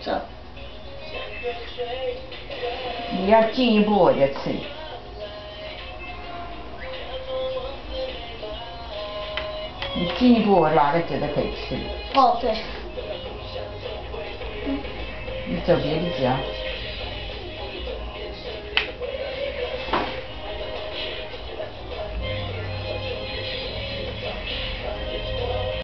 走。 你要进一步我就吃。你进一步我哪个觉得可以吃？ 哦，对。 你走别的家。